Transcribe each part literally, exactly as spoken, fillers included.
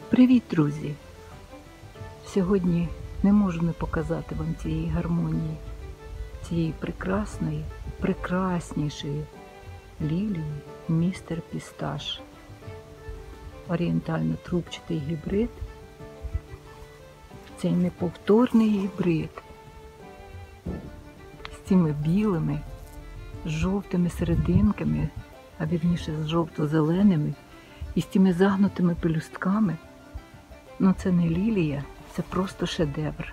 Привіт, друзі! Сьогодні не можу не показати вам цієї гармонії, цієї прекрасної, прекраснішої лілії містер Пісташ. Орієнтально-трубчатий гібрид. Цей неповторний гібрид з цими білими, з жовтими серединками, а вірніше з жовто-зеленими, і з цими загнутими пелюстками. Ну це не лілія, це просто шедевр.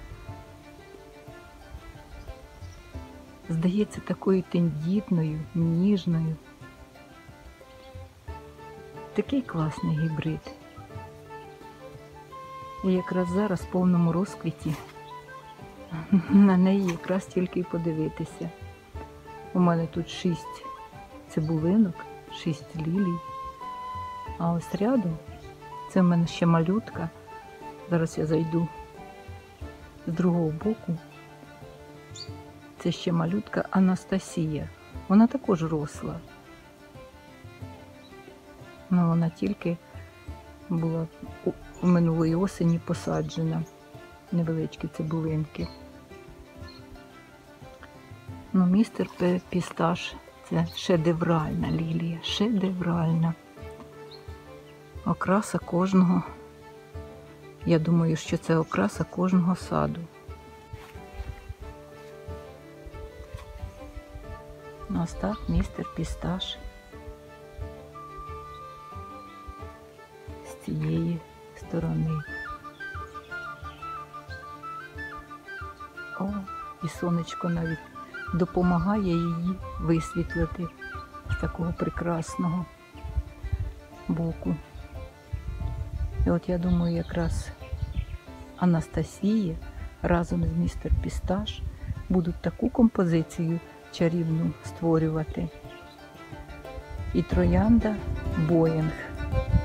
Здається, такою тендітною, ніжною. Такий класний гібрид. І якраз зараз в повному розквіті на неї якраз тільки й подивитися. У мене тут шість цибулинок, шість лілій. А ось рядом, це в мене ще малютка. Зараз я зайду з другого боку. Це ще малютка Анастасія. Вона також росла. Ну, вона тільки була у минулої осені посаджена. Невеличкі цибулинки. Ну, містер Пісташ – це шедевральна лілія, шедевральна. Окраса кожного, я думаю, що це окраса кожного саду. Ось так містер Пісташ з цієї сторони. О, і сонечко навіть допомагає її висвітлити з такого прекрасного боку. І от я думаю, якраз Анастасія разом з містер Пісташ будуть таку композицію чарівну створювати. І троянда Боїнг.